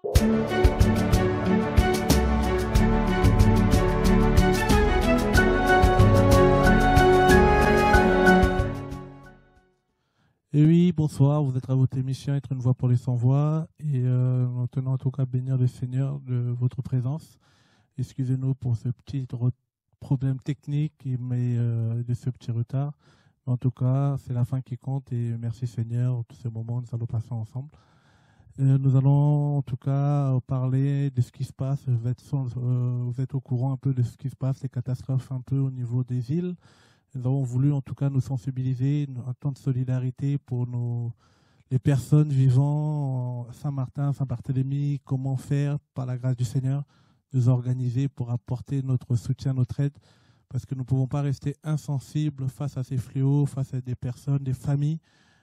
Et oui, bonsoir, vous êtes à votre émission Être une voix pour les sans-voix et nous tenons en tout cas à bénir le Seigneur de votre présence. Excusez-nous pour ce petit problème technique mais de ce petit retard. Mais en tout cas, c'est la fin qui compte et merci Seigneur, tous ces moments, nous allons passer ensemble. Nous allons en tout cas parler de ce qui se passe. Vous êtes au courant un peu de ce qui se passe, les catastrophes un peu au niveau des îles. Nous avons voulu en tout cas nous sensibiliser, un temps de solidarité pour les personnes vivant en Saint-Martin, Saint-Barthélemy, comment faire par la grâce du Seigneur, nous organiser pour apporter notre soutien, notre aide, parce que nous ne pouvons pas rester insensibles face à ces fléaux, face à des personnes, des familles,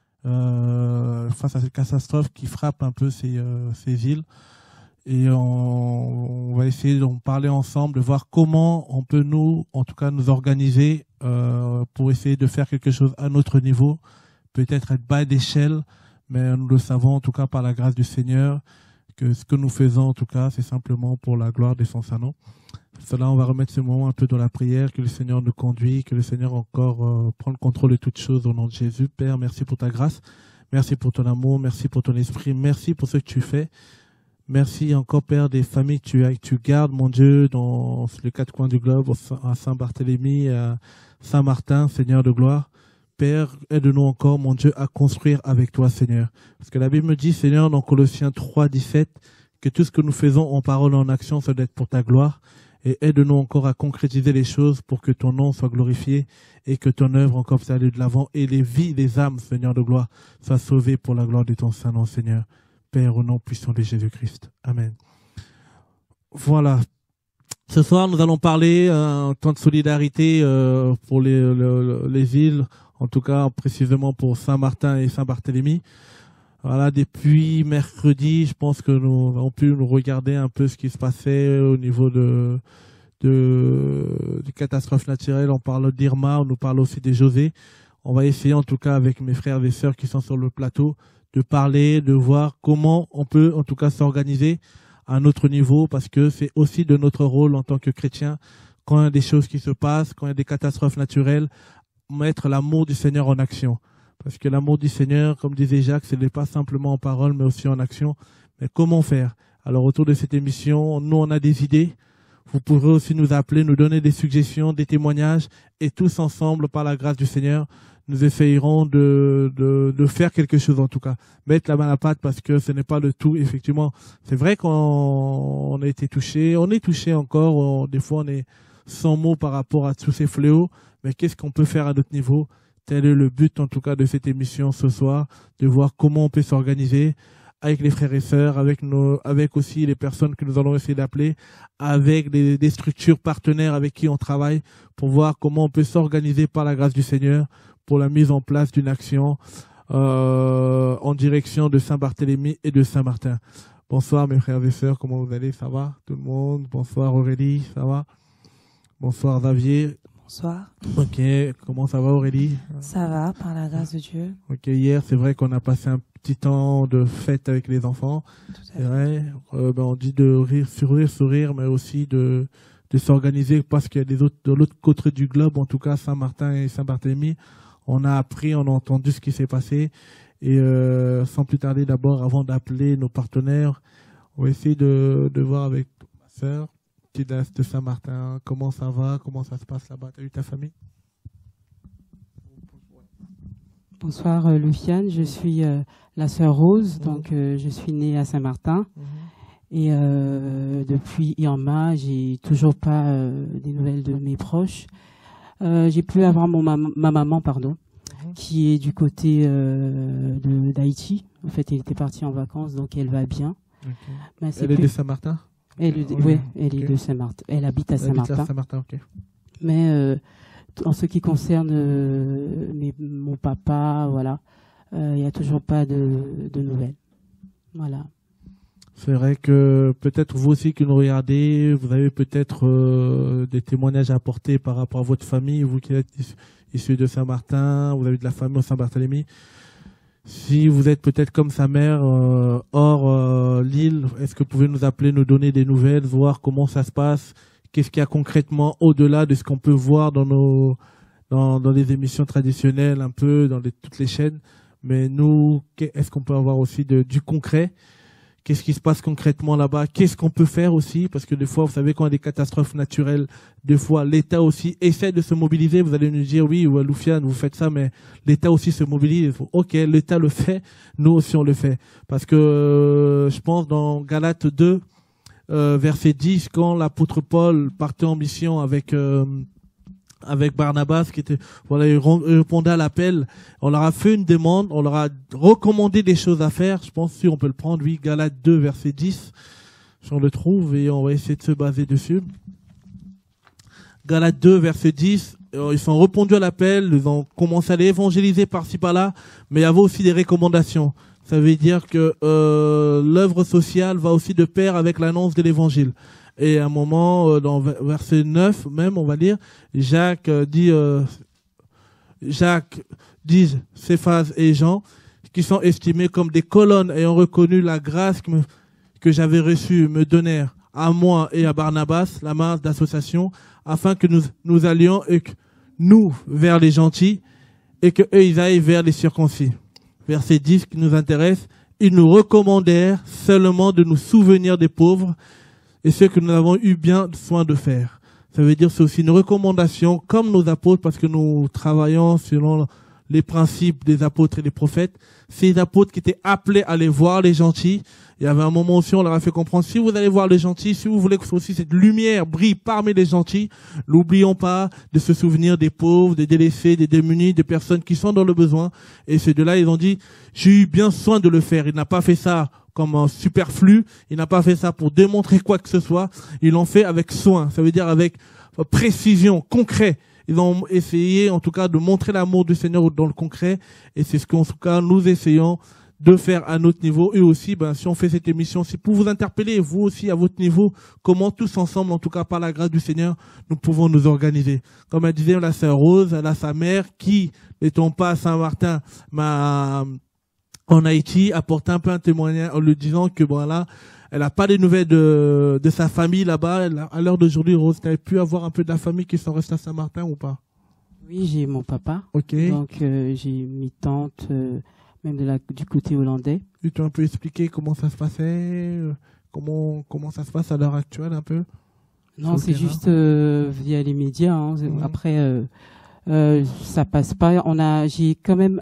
face à ces catastrophes qui frappent un peu ces îles. Et on va essayer d'en parler ensemble, de voir comment on peut nous organiser pour essayer de faire quelque chose à notre niveau, peut-être être bas d'échelle, mais nous le savons en tout cas par la grâce du Seigneur que ce que nous faisons en tout cas c'est simplement pour la gloire de son Saint-Nom. Cela, on va remettre ce moment un peu dans la prière, que le Seigneur nous conduit, que le Seigneur encore prend le contrôle de toutes choses au nom de Jésus. Père, merci pour ta grâce, merci pour ton amour, merci pour ton esprit, merci pour ce que tu fais. Merci encore, Père, des familles que tu gardes, mon Dieu, dans les quatre coins du globe, à Saint-Barthélemy, à Saint-Martin, Seigneur de gloire. Père, aide-nous encore, mon Dieu, à construire avec toi, Seigneur. Parce que la Bible me dit, Seigneur, dans Colossiens 3, 17, que tout ce que nous faisons en parole et en action, ça doit être pour ta gloire. Et aide-nous encore à concrétiser les choses pour que ton nom soit glorifié et que ton œuvre encore puisse aller de l'avant et les vies, les âmes, Seigneur de gloire, soient sauvées pour la gloire de ton Saint-Nom, Seigneur. Père, au nom puissant de Jésus-Christ. Amen. Voilà. Ce soir, nous allons parler un temps de solidarité pour les îles, en tout cas précisément pour Saint-Martin et Saint-Barthélemy. Voilà, depuis mercredi, je pense que nous avons pu nous regarder un peu ce qui se passait au niveau des catastrophes naturelles. On parle d'Irma, on nous parle aussi des José. On va essayer en tout cas avec mes frères et sœurs qui sont sur le plateau de parler, de voir comment on peut en tout cas s'organiser à notre niveau, parce que c'est aussi de notre rôle en tant que chrétien, quand il y a des choses qui se passent, quand il y a des catastrophes naturelles, mettre l'amour du Seigneur en action. Parce que l'amour du Seigneur, comme disait Jacques, ce n'est pas simplement en parole, mais aussi en action. Mais comment faire? Alors autour de cette émission, nous on a des idées. Vous pourrez aussi nous appeler, nous donner des suggestions, des témoignages, et tous ensemble, par la grâce du Seigneur, nous essayerons de faire quelque chose en tout cas. Mettre la main à la pâte parce que ce n'est pas le tout. Effectivement, c'est vrai qu'on a été touché. On est touché encore. Des fois, on est sans mots par rapport à tous ces fléaux. Mais qu'est-ce qu'on peut faire à notre niveau? Tel est le but en tout cas de cette émission ce soir, de voir comment on peut s'organiser avec les frères et sœurs, avec aussi les personnes que nous allons essayer d'appeler, avec des structures partenaires avec qui on travaille, pour voir comment on peut s'organiser par la grâce du Seigneur pour la mise en place d'une action en direction de Saint-Barthélemy et de Saint-Martin. Bonsoir mes frères et sœurs, comment vous allez? Ça va tout le monde? Bonsoir Aurélie, ça va? Bonsoir Xavier. Bonsoir. Ok, comment ça va Aurélie? Ça va, par la grâce de Dieu. Ok, hier c'est vrai qu'on a passé un petit temps de fête avec les enfants. C'est vrai, on dit de rire, sourire, mais aussi de s'organiser parce qu'il y a de l'autre côté du globe, en tout cas Saint-Martin et Saint-Barthélemy, on a appris, on a entendu ce qui s'est passé. Et sans plus tarder, d'abord, avant d'appeler nos partenaires, on va essayer de voir avec ma sœur, Tidas de Saint-Martin, comment ça va, comment ça se passe là-bas. Tu as eu ta famille? Bonsoir Luciane, je suis la sœur Rose, donc je suis née à Saint-Martin. Et depuis Irma, j'ai toujours pas des nouvelles de mes proches. J'ai pu avoir ma maman, qui est du côté d'Haïti. En fait, elle était partie en vacances, donc elle va bien. Mais elle est de Saint-Martin? Oui, elle est de Saint-Martin. Elle habite à Saint-Martin. Mais en ce qui concerne mon papa, voilà, il n'y a toujours pas de nouvelles. Voilà. C'est vrai que peut-être vous aussi qui nous regardez, vous avez peut-être des témoignages à apporter par rapport à votre famille, vous qui êtes issus de Saint-Martin, vous avez de la famille au Saint-Barthélemy. Si vous êtes peut-être comme sa mère hors l'île, est-ce que vous pouvez nous appeler, nous donner des nouvelles, voir comment ça se passe, qu'est-ce qu'il y a concrètement au-delà de ce qu'on peut voir dans les émissions traditionnelles, un peu dans toutes les chaînes. Mais nous, est-ce qu'on peut avoir aussi du concret? Qu'est-ce qui se passe concrètement là-bas? Qu'est-ce qu'on peut faire aussi? Parce que des fois, vous savez, quand il y a des catastrophes naturelles, des fois, l'État aussi essaie de se mobiliser. Vous allez nous dire, oui, Loufiane, vous faites ça, mais l'État aussi se mobilise. Ok, l'État le fait, nous aussi on le fait. Parce que je pense dans Galates 2, verset 10, quand l'apôtre Paul partait en mission avec Barnabas, qui était, voilà, il répondait à l'appel. On leur a fait une demande, on leur a recommandé des choses à faire. Je pense si on peut le prendre, oui, Galates 2, verset 10. Si on le trouve et on va essayer de se baser dessus. Galates 2, verset 10. Ils sont répondus à l'appel, ils ont commencé à les évangéliser par-ci par-là, mais il y avait aussi des recommandations. Ça veut dire que l'œuvre sociale va aussi de pair avec l'annonce de l'évangile. Et à un moment, dans verset 9 même, on va lire, Jacques dit Céphas et Jean, qui sont estimés comme des colonnes ayant reconnu la grâce que j'avais reçue, me donnèrent à moi et à Barnabas la main d'association, afin que nous allions nous vers les gentils et que eux ils aillent vers les circoncis. Verset 10 qui nous intéresse, ils nous recommandèrent seulement de nous souvenir des pauvres et ce que nous avons eu bien soin de faire. Ça veut dire c'est aussi une recommandation comme nos apôtres, parce que nous travaillons selon les principes des apôtres et des prophètes. Ces apôtres qui étaient appelés à aller voir les gentils. Il y avait un moment aussi, on leur a fait comprendre, si vous allez voir les gentils, si vous voulez que aussi cette lumière brille parmi les gentils, n'oublions pas de se souvenir des pauvres, des délaissés, des démunis, des personnes qui sont dans le besoin. Et ces deux-là, ils ont dit, j'ai eu bien soin de le faire. Il n'a pas fait ça comme un superflu, il n'a pas fait ça pour démontrer quoi que ce soit, ils l'ont fait avec soin, ça veut dire avec précision, concret. Ils ont essayé en tout cas de montrer l'amour du Seigneur dans le concret, et c'est ce qu'en tout cas nous essayons de faire à notre niveau. Et aussi, si on fait cette émission, c'est pour vous interpeller, vous aussi à votre niveau, comment tous ensemble, en tout cas par la grâce du Seigneur, nous pouvons nous organiser. Comme elle disait la sœur Rose, elle a sa mère qui, n'étant pas à Saint-Martin, en Haïti, apporte un peu un témoignage en lui disant que voilà, elle n'a pas des nouvelles de sa famille là-bas. À l'heure d'aujourd'hui, Rose, tu avais pu avoir un peu de la famille qui sont restés à Saint-Martin ou pas? Oui, j'ai mon papa. Ok. Donc j'ai mes tantes, même du côté hollandais. Tu peux un peu expliquer comment ça se passait, comment ça se passe à l'heure actuelle un peu? Non, c'est juste via les médias. Hein. Après, ça passe pas. J'ai quand même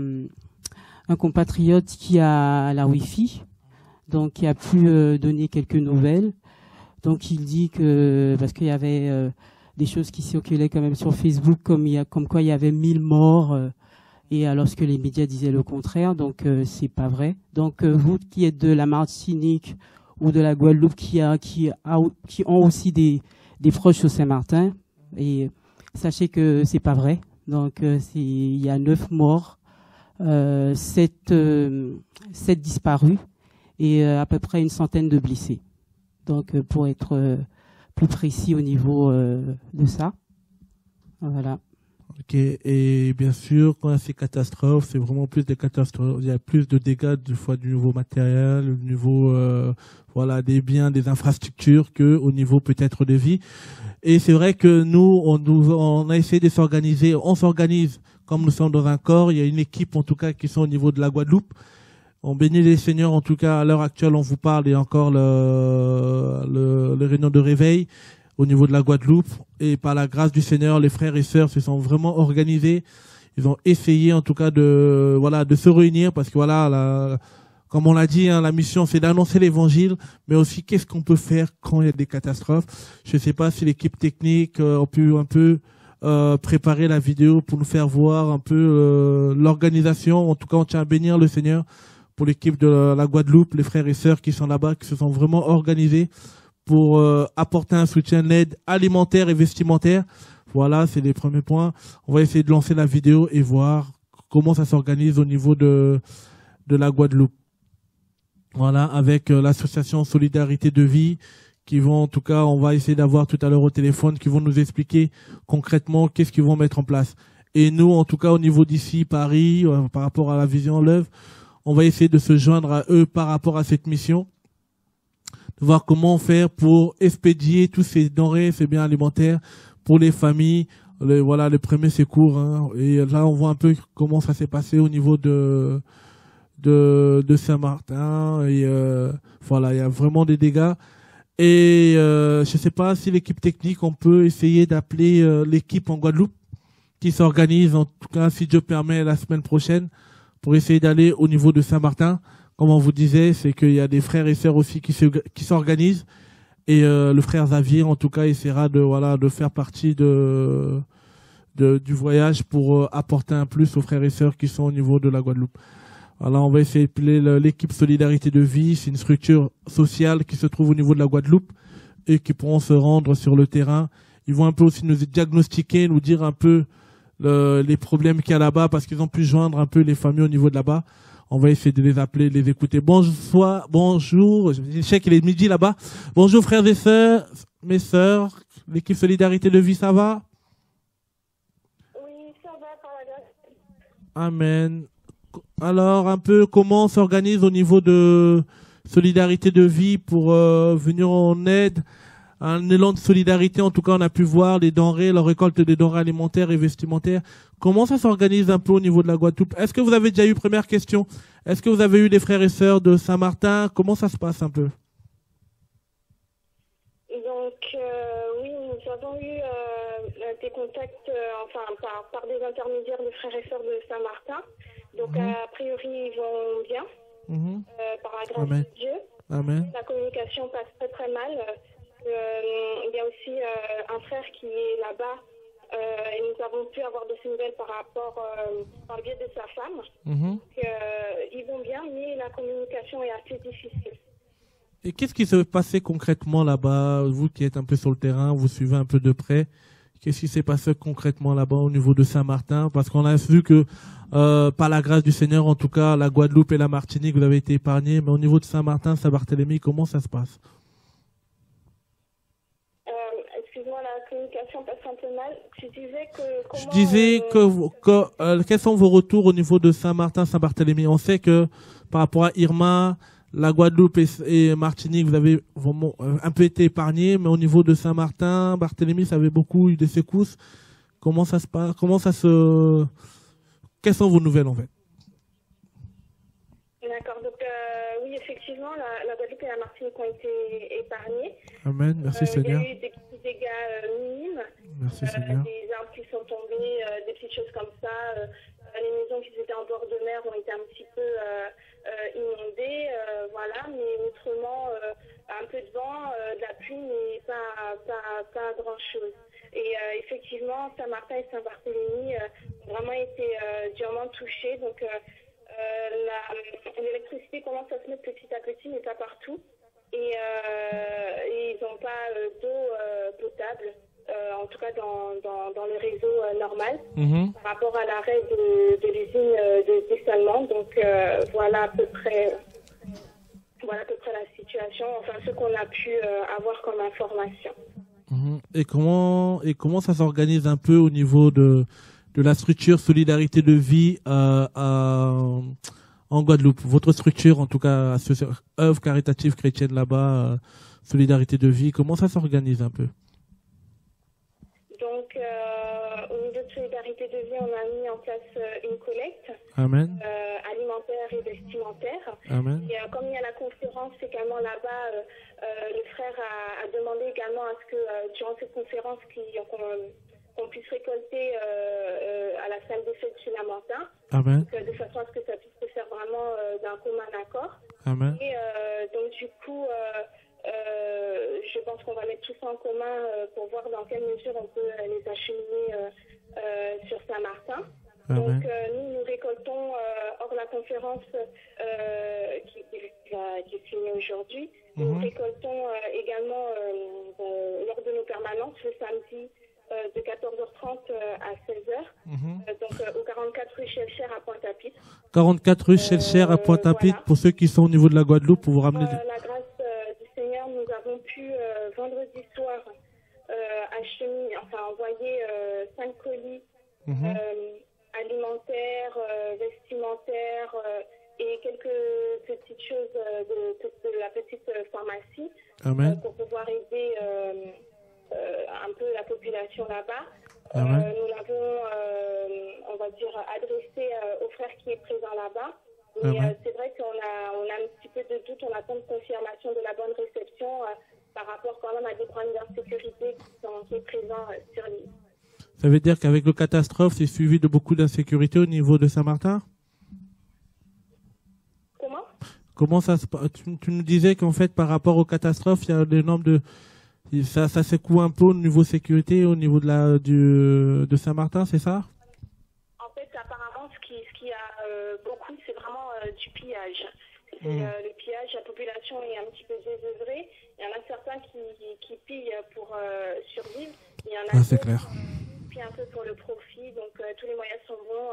un compatriote qui a la Wi-Fi, donc qui a pu donner quelques nouvelles. Donc il dit que, parce qu'il y avait des choses qui circulaient quand même sur Facebook, comme quoi il y avait 1000 morts, et alors que les médias disaient le contraire, donc c'est pas vrai. Donc vous qui êtes de la Martinique ou de la Guadeloupe, qui ont aussi des proches au Saint-Martin, et sachez que c'est pas vrai. Donc il y a 9 morts. 7 disparus et à peu près une centaine de blessés. Donc pour être plus précis au niveau de ça. Voilà. Ok, et bien sûr, quand il y a ces catastrophes, c'est vraiment plus des catastrophes. Il y a plus de dégâts du niveau matériel, au niveau des biens, des infrastructures, que au niveau peut-être de vie. Et c'est vrai que nous, on a essayé de s'organiser. On s'organise comme nous sommes dans un corps. Il y a une équipe en tout cas qui sont au niveau de la Guadeloupe. On bénit les seigneurs, en tout cas à l'heure actuelle, on vous parle, il y a encore le réunion de réveil au niveau de la Guadeloupe, et par la grâce du Seigneur, les frères et sœurs se sont vraiment organisés. Ils ont essayé en tout cas de se réunir, parce que comme on l'a dit, la mission c'est d'annoncer l'évangile, mais aussi qu'est-ce qu'on peut faire quand il y a des catastrophes. Je ne sais pas si l'équipe technique a pu un peu préparer la vidéo pour nous faire voir un peu l'organisation. En tout cas, on tient à bénir le Seigneur pour l'équipe de la Guadeloupe, les frères et sœurs qui sont là-bas, qui se sont vraiment organisés pour apporter un soutien, l'aide alimentaire et vestimentaire. Voilà, c'est les premiers points. On va essayer de lancer la vidéo et voir comment ça s'organise au niveau de la Guadeloupe. Voilà, avec l'association Solidarité de Vie, qui vont, en tout cas, on va essayer d'avoir tout à l'heure au téléphone, qui vont nous expliquer concrètement qu'est-ce qu'ils vont mettre en place. Et nous, en tout cas, au niveau d'ici, Paris, par rapport à la Vision L'Œuvre, on va essayer de se joindre à eux par rapport à cette mission, de voir comment faire pour expédier tous ces denrées, ces biens alimentaires pour les familles, voilà, les premiers secours. Hein. Et là, on voit un peu comment ça s'est passé au niveau de Saint-Martin. Et voilà, il y a vraiment des dégâts. Et je ne sais pas si l'équipe technique, on peut essayer d'appeler l'équipe en Guadeloupe qui s'organise, en tout cas, si Dieu permet, la semaine prochaine, pour essayer d'aller au niveau de Saint-Martin. Comme on vous disait, c'est qu'il y a des frères et sœurs aussi qui s'organisent. Et le frère Xavier, en tout cas, essaiera de faire partie du voyage pour apporter un plus aux frères et sœurs qui sont au niveau de la Guadeloupe. Alors, on va essayer d'appeler l'équipe Solidarité de Vie. C'est une structure sociale qui se trouve au niveau de la Guadeloupe et qui pourront se rendre sur le terrain. Ils vont un peu aussi nous diagnostiquer, nous dire un peu les problèmes qu'il y a là-bas parce qu'ils ont pu joindre un peu les familles au niveau de là-bas. On va essayer de les appeler, de les écouter. Bonjour. Je sais qu'il est midi là-bas. Bonjour frères et sœurs, mes sœurs. L'équipe Solidarité de Vie, ça va? Oui, ça va par la grâce. Amen. Alors, un peu comment on s'organise au niveau de Solidarité de Vie pour venir en aide, un élan de solidarité. En tout cas, on a pu voir les denrées, la récolte des denrées alimentaires et vestimentaires. Comment ça s'organise un peu au niveau de la Guadeloupe? Est-ce que vous avez déjà eu, première question, est-ce que vous avez eu des frères et sœurs de Saint-Martin? Comment ça se passe un peu? Donc, oui, nous avons eu des contacts par des intermédiaires de frères et sœurs de Saint-Martin. Donc, a priori, ils vont bien, par la grâce Amen. de Dieu. Amen. La communication passe très très mal. Il y a aussi un frère qui est là-bas et nous avons pu avoir de ses nouvelles par le biais de sa femme. Donc, ils vont bien, mais la communication est assez difficile. Et qu'est-ce qui s'est passé concrètement là-bas? Vous qui êtes un peu sur le terrain, vous suivez un peu de près. Qu'est-ce qui s'est passé concrètement là-bas au niveau de Saint-Martin? Parce qu'on a vu que, par la grâce du Seigneur, en tout cas, la Guadeloupe et la Martinique, vous avez été épargnés. Mais au niveau de Saint-Martin, Saint-Barthélemy, comment ça se passe? Excuse-moi, la communication passe un peu mal. Je disais quels sont vos retours au niveau de Saint-Martin, Saint-Barthélemy? On sait que par rapport à Irma, la Guadeloupe et Martinique, vous avez vraiment un peu été épargnés, mais au niveau de Saint-Martin, Barthélemy, ça avait beaucoup eu des secousses. Comment ça se passe? Quelles sont vos nouvelles en fait? D'accord, donc oui, effectivement, la Guadeloupe et la Martinique ont été épargnées. Amen, merci Seigneur. Il y a eu des petits dégâts minimes, merci Seigneur. des arbres qui sont tombés, des petites choses comme ça. Les maisons qui étaient en bord de mer ont été un petit peu inondées, voilà, mais autrement, un peu de vent, de la pluie, mais pas grand-chose. Et effectivement, Saint-Martin et Saint-Barthélemy ont vraiment été durement touchés, donc l'électricité commence à se mettre petit à petit, mais pas partout. Et ils n'ont pas d'eau potable, en tout cas dans le réseau normal, par rapport à l'arrêt de l'usine de dessalement. Donc voilà à peu près la situation, enfin ce qu'on a pu avoir comme information. Et comment ça s'organise un peu au niveau de la structure Solidarité de Vie en Guadeloupe? Votre structure, en tout cas, œuvre caritative chrétienne là-bas, Solidarité de Vie, comment ça s'organise un peu? Donc, au niveau de Solidarité de Vie, on a mis en place une collecte. Amen. Alimentaire et vestimentaire. Amen. Et comme il y a la conférence également là-bas, le frère a demandé également à ce que durant cette conférence qu'on puisse récolter à la salle des fêtes chez Lamentin. Amen. Donc, de façon à ce que ça puisse se faire vraiment d'un commun accord. Amen. Et donc du coup, je pense qu'on va mettre tout ça en commun pour voir dans quelle mesure on peut les acheminer sur Saint-Martin. Donc nous récoltons hors la conférence qui est finie aujourd'hui. Nous récoltons également lors de nos permanences le samedi de 14h30 à 16h. Donc au 44 rue Chelcher à Pointe-à-Pitre. 44 rue Chelcher à Pointe-à-Pitre, voilà. Pour ceux qui sont au niveau de la Guadeloupe, pour vous ramener... la grâce du Seigneur, nous avons pu vendredi soir envoyer 5 colis alimentaire, vestimentaire et quelques petites choses de la petite pharmacie pour pouvoir aider un peu la population là-bas. Nous l'avons, on va dire, adressé au frère qui est présent là-bas. Mais c'est vrai qu'on a un petit peu de doute, on attend de confirmation de la bonne réception par rapport quand même à des problèmes d'insécurité qui est présent sur l'île. Ça veut dire qu'avec le catastrophe, c'est suivi de beaucoup d'insécurité au niveau de Saint-Martin? Comment ça se passe? Tu nous disais qu'en fait, par rapport aux catastrophes, il y a des normes de... Ça secoue un peu au niveau sécurité, au niveau de Saint-Martin, c'est ça? En fait, apparemment, ce qui a beaucoup, c'est vraiment du pillage. C'est le pillage, la population est un petit peu désœuvrée. Il y en a certains qui pillent pour survivre. Il y en a d'autres qui pillent un peu pour le profit. Donc, tous les moyens sont bons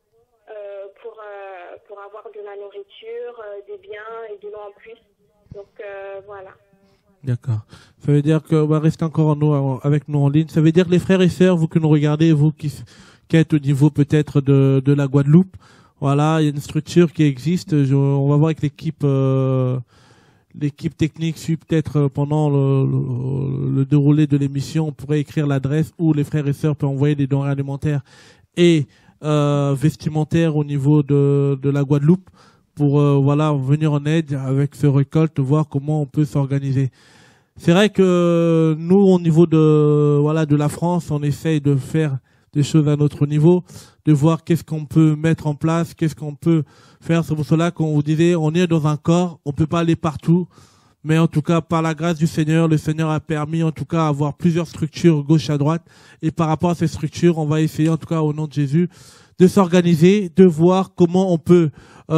pour avoir de la nourriture, des biens et de l'eau en plus. Donc, voilà. D'accord. Ça veut dire qu'on va rester encore avec nous en ligne. Ça veut dire que les frères et sœurs, vous que nous regardez, vous qui êtes au niveau peut-être de la Guadeloupe, voilà, il y a une structure qui existe. On va voir avec l'équipe technique, suit peut-être pendant le déroulé de l'émission, on pourrait écrire l'adresse où les frères et sœurs peuvent envoyer des denrées alimentaires et vestimentaires au niveau de la Guadeloupe pour voilà venir en aide avec ce récolte, voir comment on peut s'organiser. C'est vrai que nous, au niveau de la France, on essaye de faire des choses à notre niveau, de voir qu'est-ce qu'on peut mettre en place, qu'est-ce qu'on peut faire. C'est pour cela qu'on vous disait, on est dans un corps, on peut pas aller partout, mais en tout cas, par la grâce du Seigneur, le Seigneur a permis, en tout cas, d'avoir plusieurs structures gauche à droite. Et par rapport à ces structures, on va essayer, en tout cas, au nom de Jésus, de s'organiser, de voir comment on peut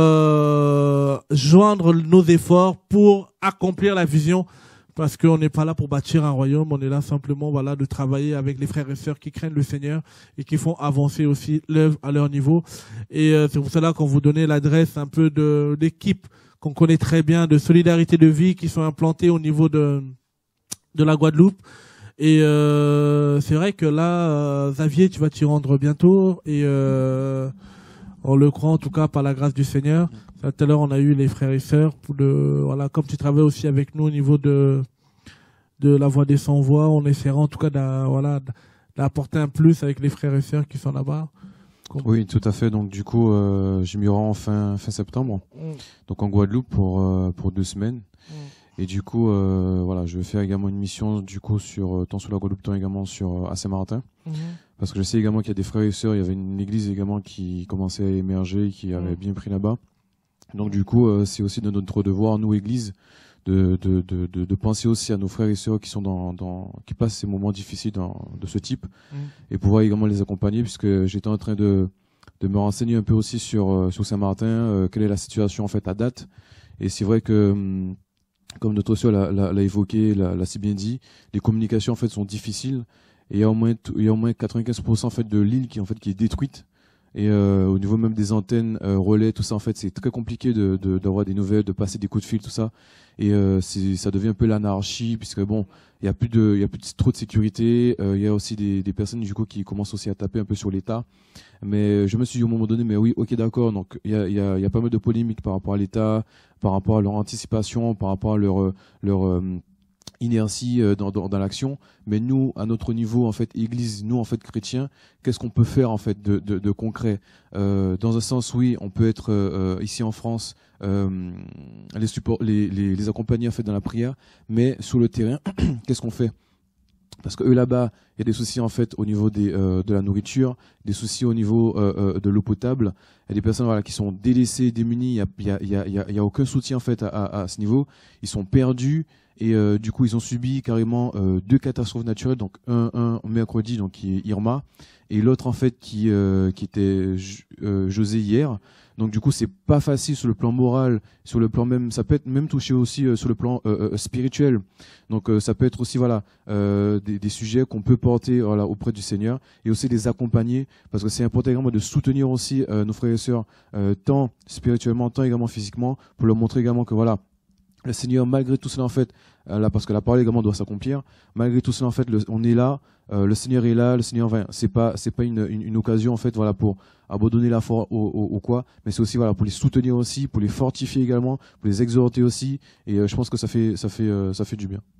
joindre nos efforts pour accomplir la vision. Parce qu'on n'est pas là pour bâtir un royaume, on est là simplement voilà, de travailler avec les frères et sœurs qui craignent le Seigneur et qui font avancer aussi l'œuvre à leur niveau. Et c'est pour cela qu'on vous donnait l'adresse un peu d'équipes qu'on connaît très bien, de solidarité de vie, qui sont implantées au niveau de la Guadeloupe. Et c'est vrai que là, Xavier, tu vas t'y rendre bientôt. Et on le croit en tout cas par la grâce du Seigneur. Tout à l'heure, on a eu les frères et sœurs voilà, comme tu travailles aussi avec nous au niveau de la voix des sans-voix, on essaiera en tout cas d'apporter un plus avec les frères et sœurs qui sont là-bas. Oui, tout à fait. Donc du coup, je m'y rends fin septembre, donc en Guadeloupe pour 2 semaines. Et du coup, voilà, je vais faire également une mission du coup tant sur la Guadeloupe, tant également à Saint-Martin. Parce que je sais également qu'il y a des frères et sœurs, il y avait une église également qui commençait à émerger, qui avait bien pris là-bas. Donc du coup, c'est aussi de notre devoir, nous église, de penser aussi à nos frères et sœurs qui sont qui passent ces moments difficiles de ce type, et pouvoir également les accompagner, puisque j'étais en train de me renseigner un peu aussi sur Saint-Martin, quelle est la situation en fait à date. Et c'est vrai que comme notre sœur l'a évoqué, l'a si bien dit, les communications en fait sont difficiles, et il y a au moins 95% en fait de l'île qui est détruite. Et au niveau même des antennes, relais, tout ça, en fait, c'est très compliqué d'avoir des nouvelles, de passer des coups de fil, tout ça. Et ça devient un peu l'anarchie, puisque bon, il y a plus trop de sécurité. Il y a aussi des personnes du coup qui commencent aussi à taper un peu sur l'État. Mais je me suis dit au moment donné, mais oui, ok, d'accord. Donc il y a pas mal de polémiques par rapport à l'État, par rapport à leur anticipation, par rapport à leur inertie dans l'action. Mais nous, à notre niveau, en fait, église, nous, en fait, chrétiens, qu'est-ce qu'on peut faire, en fait, de concret? Dans un sens, oui, on peut être ici en France, les accompagner, en fait, dans la prière, mais sur le terrain, qu'est-ce qu'on fait? Parce que eux là-bas, il y a des soucis en fait au niveau de la nourriture, des soucis au niveau de l'eau potable. Il y a des personnes voilà qui sont délaissées, démunies. Il y a aucun soutien en fait à ce niveau. Ils sont perdus et du coup ils ont subi carrément 2 catastrophes naturelles. Donc un mercredi donc qui est Irma et l'autre en fait qui était José hier. Donc du coup c'est pas facile sur le plan moral, sur le plan même, ça peut être même touché aussi sur le plan spirituel. Donc ça peut être aussi voilà des sujets qu'on peut porter voilà auprès du Seigneur et aussi les accompagner, parce que c'est important également de soutenir aussi nos frères et sœurs tant spirituellement tant également physiquement, pour leur montrer également que voilà le Seigneur, malgré tout cela, en fait, là, parce que la parole également doit s'accomplir, malgré tout cela, en fait, on est là, le Seigneur est là, le Seigneur vient. C'est pas une occasion, en fait, voilà, pour abandonner la foi au quoi, mais c'est aussi, voilà, pour les soutenir aussi, pour les fortifier également, pour les exhorter aussi, et je pense que ça fait du bien.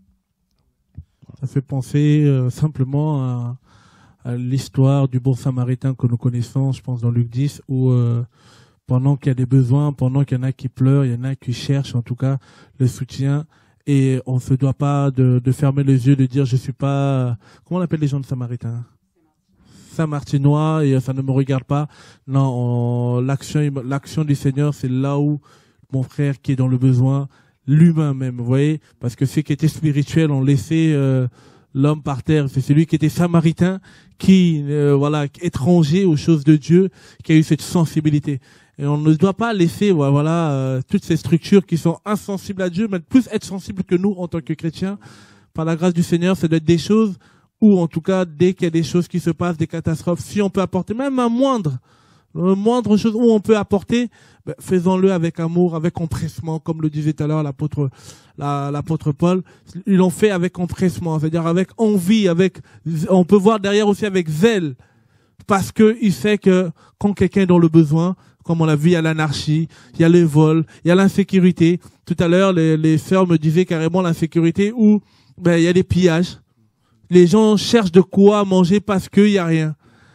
Ça fait penser simplement à l'histoire du bon samaritain que nous connaissons, je pense, dans Luc 10, où pendant qu'il y a des besoins, pendant qu'il y en a qui pleurent, il y en a qui cherchent, en tout cas, le soutien. Et on ne se doit pas de fermer les yeux, de dire je suis pas... Comment on appelle les gens de Samaritains? Saint-Martinois, et ça ne me regarde pas. Non, l'action du Seigneur, c'est là où mon frère qui est dans le besoin, l'humain même, vous voyez, parce que ceux qui étaient spirituels ont laissé l'homme par terre. C'est celui qui était samaritain, qui, voilà, étranger aux choses de Dieu, qui a eu cette sensibilité. Et on ne doit pas laisser, voilà, toutes ces structures qui sont insensibles à Dieu, mais plus être sensibles que nous en tant que chrétiens. Par la grâce du Seigneur, ça doit être des choses où, en tout cas, dès qu'il y a des choses qui se passent, des catastrophes, si on peut apporter même un moindre chose où on peut apporter, ben, faisons-le avec amour, avec empressement, comme le disait tout à l'heure l'apôtre Paul. Ils l'ont fait avec empressement, c'est-à-dire avec envie, on peut voir derrière aussi avec zèle, parce que il sait que quand quelqu'un est dans le besoin, comme on l'a vu, il y a l'anarchie, il y a le vol, il y a l'insécurité. Tout à l'heure, les sœurs me disaient carrément l'insécurité où ben, il y a des pillages. Les gens cherchent de quoi manger parce qu'il n'y a rien.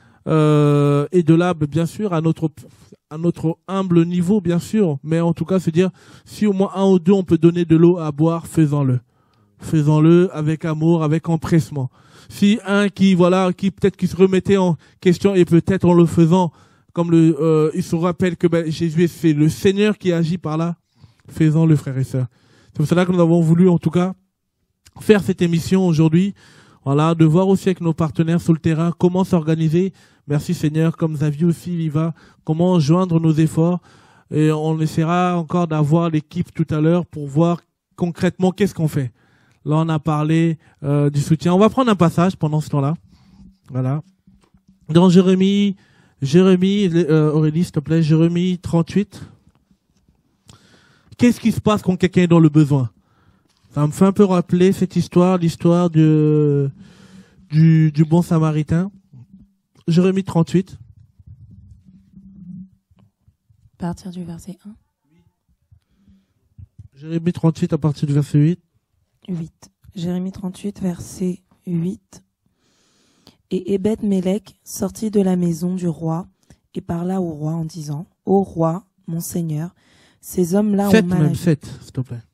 Et de là, bien sûr, à notre humble niveau, bien sûr. Mais en tout cas, se dire, si au moins un ou deux, on peut donner de l'eau à boire, faisons-le. Faisons-le avec amour, avec empressement. Si un qui peut-être qui se remettait en question et peut-être en le faisant, comme il se rappelle que ben, Jésus c'est le Seigneur qui agit par là, faisons-le, frères et sœurs. C'est pour cela que nous avons voulu, en tout cas, faire cette émission aujourd'hui. Voilà, de voir aussi avec nos partenaires sur le terrain comment s'organiser. Merci Seigneur, comme Xavier aussi y va, comment joindre nos efforts. Et on essaiera encore d'avoir l'équipe tout à l'heure pour voir concrètement qu'est-ce qu'on fait. Là, on a parlé du soutien. On va prendre un passage pendant ce temps-là. Voilà. Dans Jérémie, Aurélie, s'il te plaît, Jérémie 38. Qu'est-ce qui se passe quand quelqu'un est dans le besoin? Ça me fait un peu rappeler cette histoire, l'histoire du bon samaritain. Jérémie 38. À partir du verset 1. Jérémie 38 à partir du verset 8. 8. Jérémie 38, verset 8. Et Ebed-Mélec sortit de la maison du roi et parla au roi en disant, « Ô roi, mon seigneur, ces hommes-là ont mal agi. » 7, s'il te plaît.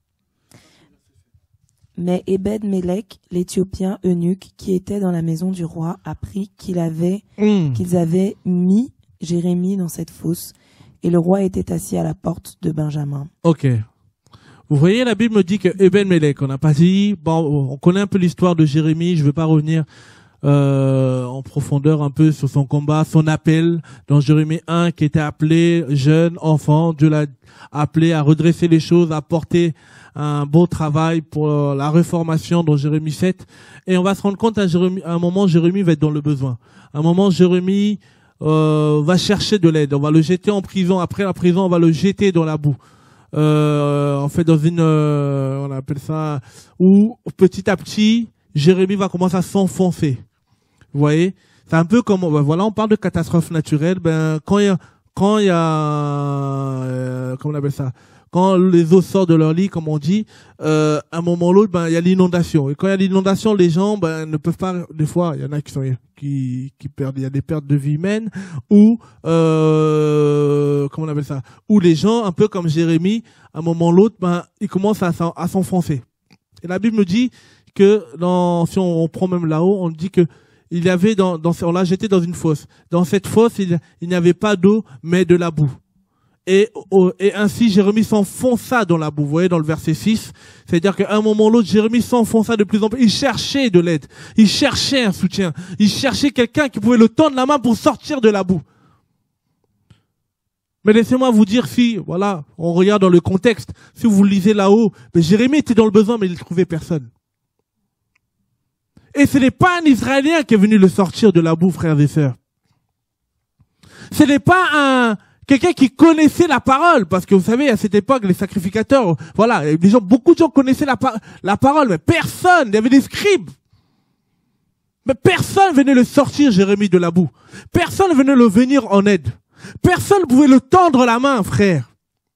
Mais Ebed-Mélec, l'Éthiopien eunuque qui était dans la maison du roi, apprit qu'ils avaient mis Jérémie dans cette fosse, et le roi était assis à la porte de Benjamin. Ok. Vous voyez, la Bible me dit que Ebed-Mélec, on n'a pas dit, bon, on connaît un peu l'histoire de Jérémie, je ne veux pas revenir en profondeur un peu sur son combat, son appel dans Jérémie 1 qui était appelé jeune enfant. Dieu l'a appelé à redresser les choses, à porter un beau travail pour la réformation dans Jérémie 7. Et on va se rendre compte à un moment, Jérémie va être dans le besoin. À un moment, Jérémie va chercher de l'aide. On va le jeter en prison. Après la prison, on va le jeter dans la boue. En fait, dans une, on appelle ça, où petit à petit, Jérémie va commencer à s'enfoncer. Vous voyez, c'est un peu comme, ben voilà, on parle de catastrophe naturelle. Ben quand il y a, comment on appelle ça, quand les eaux sortent de leur lit, comme on dit, à un moment ou l'autre, ben il y a l'inondation. Et quand il y a l'inondation, les gens ben ne peuvent pas. Des fois, il y en a qui perdent. Il y a des pertes de vie humaine ou comment on appelle ça, où les gens, un peu comme Jérémie, à un moment ou l'autre, ben ils commencent à s'enfoncer. Et la Bible me dit que si on prend même là-haut, on dit que il y avait on l'a jeté dans une fosse. Dans cette fosse, il n'y avait pas d'eau, mais de la boue. Et ainsi, Jérémie s'enfonça dans la boue. Vous voyez, dans le verset 6, c'est-à-dire qu'à un moment ou l'autre, Jérémie s'enfonça de plus en plus. Il cherchait de l'aide. Il cherchait un soutien. Il cherchait quelqu'un qui pouvait le tendre la main pour sortir de la boue. Mais laissez-moi vous dire, si, voilà, on regarde dans le contexte, si vous lisez là-haut, mais Jérémie était dans le besoin, mais il ne trouvait personne. Et ce n'est pas un Israélien qui est venu le sortir de la boue, frères et sœurs. Ce n'est pas quelqu'un qui connaissait la parole, parce que vous savez, à cette époque, les sacrificateurs, voilà, beaucoup de gens connaissaient la parole, mais personne, il y avait des scribes. Mais personne venait le sortir, Jérémie, de la boue. Personne venait le venir en aide. Personne pouvait le tendre la main, frère.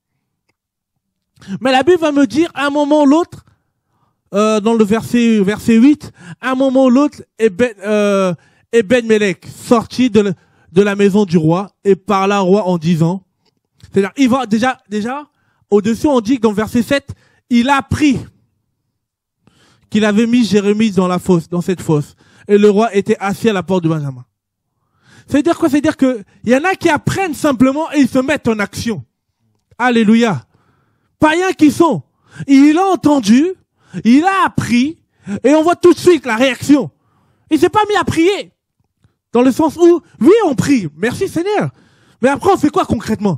Mais la Bible va me dire, à un moment ou l'autre, dans le verset 8, à un moment ou l'autre, Ebed-Melech sortit de la maison du roi et parla au roi en disant, c'est-à-dire, il va déjà, au-dessus, on dit que dans le verset 7, il a appris qu'il avait mis Jérémie dans cette fosse. Et le roi était assis à la porte de Benjamin. Ça veut dire quoi? Ça veut dire que il y en a qui apprennent simplement et ils se mettent en action. Alléluia. Païens qui sont. Il a entendu, il a appris, et on voit tout de suite la réaction. Il s'est pas mis à prier. Dans le sens où, oui, on prie. Merci Seigneur. Mais après, on fait quoi concrètement?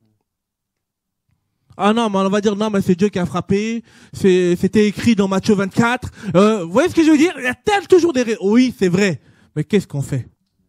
Ah non, mais on va dire, non, mais c'est Dieu qui a frappé. C'était écrit dans Matthieu 24. Vous voyez ce que je veux dire? Il y a toujours des... Oui, c'est vrai. Mais qu'est-ce qu'on fait?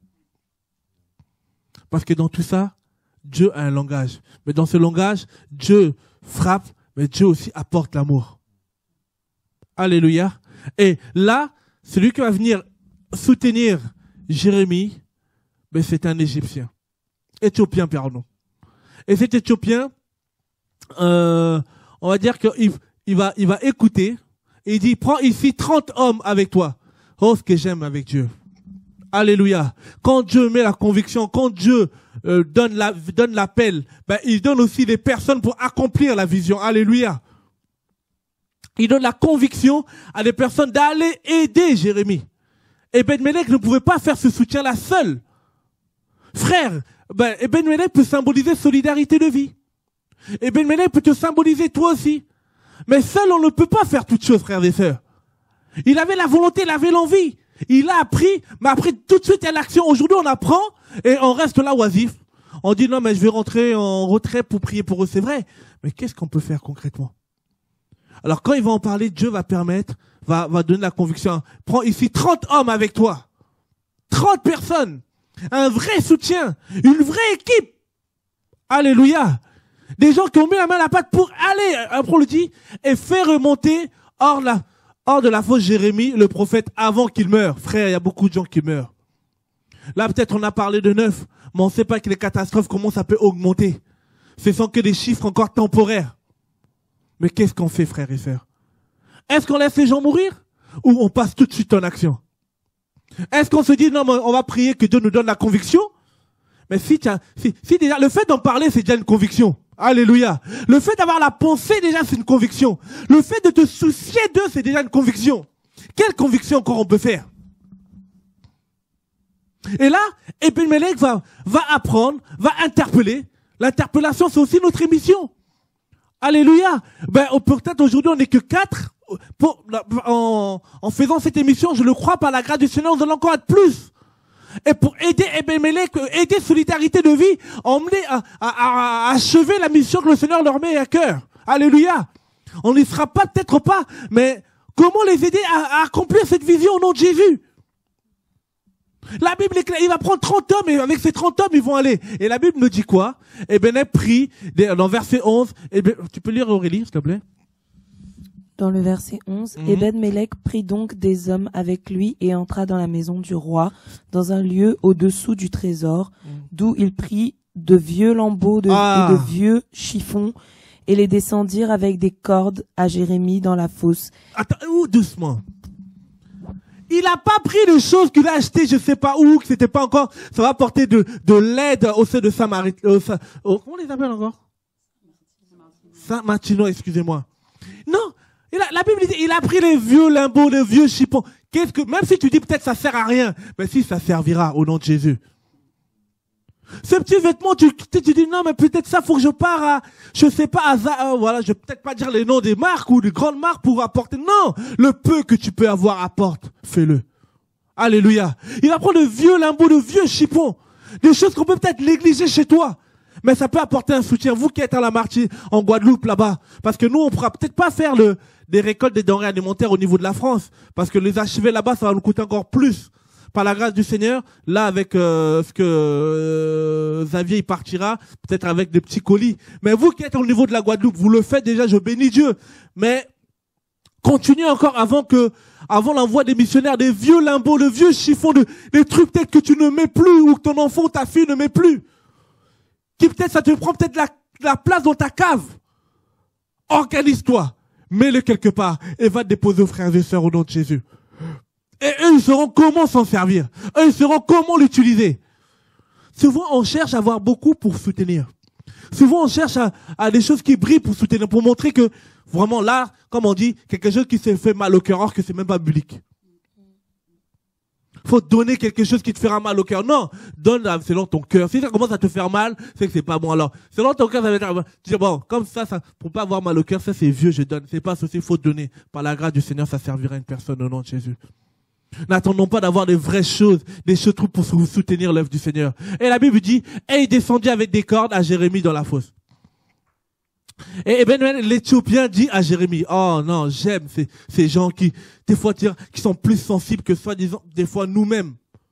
Parce que dans tout ça, Dieu a un langage. Mais dans ce langage, Dieu frappe, mais Dieu aussi apporte l'amour. Alléluia. Et là, celui qui va venir soutenir Jérémie, mais c'est un Égyptien. Éthiopien, pardon. Et cet Éthiopien, on va dire qu'il va écouter, et il dit, prends ici 30 hommes avec toi. Oh, ce que j'aime avec Dieu. Alléluia. Quand Dieu met la conviction, quand Dieu donne l'appel, ben, il donne aussi des personnes pour accomplir la vision. Alléluia. Il donne la conviction à des personnes d'aller aider Jérémie. Et Ebed-Melech ne pouvait pas faire ce soutien-là seul. Frère, ben, Ebed-Melech peut symboliser solidarité de vie. Ebed-Melech peut te symboliser toi aussi. Mais seul, on ne peut pas faire toutes choses, frères et sœurs. Il avait la volonté, il avait l'envie. Il a appris, mais après, tout de suite, il y a l'action. Aujourd'hui, on apprend et on reste là oisif. On dit, non, mais je vais rentrer en retrait pour prier pour eux. C'est vrai. Mais qu'est-ce qu'on peut faire concrètement? Alors, quand il va en parler, Dieu va permettre, va donner la conviction. Prends ici 30 hommes avec toi. 30 personnes. Un vrai soutien. Une vraie équipe. Alléluia. Des gens qui ont mis la main à la pâte pour aller, après on le dit, et faire remonter hors de la fosse Jérémie, le prophète, avant qu'il meure. Frère, il y a beaucoup de gens qui meurent. Là, peut-être on a parlé de 9, mais on ne sait pas que les catastrophes, comment ça peut augmenter. Ce sont que des chiffres encore temporaires. Mais qu'est-ce qu'on fait, frères et sœurs? Est-ce qu'on laisse les gens mourir? Ou on passe tout de suite en action? Est-ce qu'on se dit, non, mais on va prier que Dieu nous donne la conviction? Mais si déjà, le fait d'en parler, c'est déjà une conviction. Alléluia. Le fait d'avoir la pensée, déjà, c'est une conviction. Le fait de te soucier d'eux, c'est déjà une conviction. Quelle conviction encore on peut faire? Et là, Ebed-Melech va apprendre, va interpeller. L'interpellation, c'est aussi notre émission. Alléluia. Ben, peut-être aujourd'hui, on n'est que 4. En faisant cette émission, je le crois, par la grâce du Seigneur, nous allons encore être plus. Et pour aider Ebed-Melech, aider Solidarité de Vie, emmener à achever la mission que le Seigneur leur met à cœur. Alléluia. On n'y sera pas, peut-être pas, mais comment les aider à accomplir cette vision au nom de Jésus? La Bible est claire, il va prendre 30 hommes, et avec ces 30 hommes, ils vont aller. Et la Bible me dit quoi? Ebed-Melech prie, dans verset 11, tu peux lire Aurélie, s'il te plaît? Dans le verset 11, Ebed-Melech prit donc des hommes avec lui et entra dans la maison du roi, dans un lieu au-dessous du trésor, d'où il prit de vieux lambeaux et de vieux chiffons, et les descendirent avec des cordes à Jérémie dans la fosse. Attends, doucement. Il n'a pas pris de choses qu'il a achetées, je sais pas où, que c'était pas encore, ça va apporter de l'aide au sein de Samarit, comment on les appelle encore? Saint-Martino, excusez-moi. Non. La Bible dit, il a pris les vieux limbeaux, les vieux chiffons. Même si tu dis peut-être ça sert à rien, mais si ça servira au nom de Jésus. Ce petit vêtement, tu dis non, mais peut-être ça, faut que je pars à, je sais pas, voilà, je vais peut-être pas dire les noms des marques ou des grandes marques pour apporter. Non, le peu que tu peux avoir, apporte, fais-le. Alléluia. Il va prendre de vieux limbeaux, de vieux chiffons, des choses qu'on peut peut-être négliger chez toi. Mais ça peut apporter un soutien. Vous qui êtes à la Martinique, en Guadeloupe, là-bas. Parce que nous, on pourra peut-être pas faire des récoltes des denrées alimentaires au niveau de la France. Parce que les achever là-bas, ça va nous coûter encore plus. par la grâce du Seigneur, là avec ce que Xavier il partira, peut-être avec des petits colis. Mais vous qui êtes au niveau de la Guadeloupe, vous le faites déjà, je bénis Dieu. Mais continuez encore avant l'envoi des missionnaires, des vieux limbeaux, de vieux chiffons, des trucs peut-être que tu ne mets plus ou que ton enfant ou ta fille ne met plus. Qui peut-être ça te prend peut-être la place dans ta cave. Organise-toi, mets-le quelque part et va te déposer aux frères et sœurs au nom de Jésus. Et eux, ils sauront comment s'en servir. Eux, ils sauront comment l'utiliser. Souvent, on cherche à avoir beaucoup pour soutenir. Souvent, on cherche à des choses qui brillent pour soutenir, pour montrer que vraiment là, comme on dit, quelque chose qui s'est fait mal au cœur, alors que c'est même pas biblique. Faut donner quelque chose qui te fera mal au cœur. Non, donne selon ton cœur. Si ça commence à te faire mal, c'est que c'est pas bon. Alors, selon ton cœur, ça va être, tu dis, bon, comme ça, pour pas avoir mal au cœur, ça c'est vieux, je donne. C'est pas ceci, faut donner. Par la grâce du Seigneur, ça servira à une personne au nom de Jésus. N'attendons pas d'avoir des vraies choses, des choses pour soutenir l'œuvre du Seigneur. Et la Bible dit, et il descendit avec des cordes à Jérémie dans la fosse. Et ben l'Éthiopien dit à Jérémie, oh non, j'aime ces gens qui, des fois, qui sont plus sensibles que soi-disant, des fois nous-mêmes.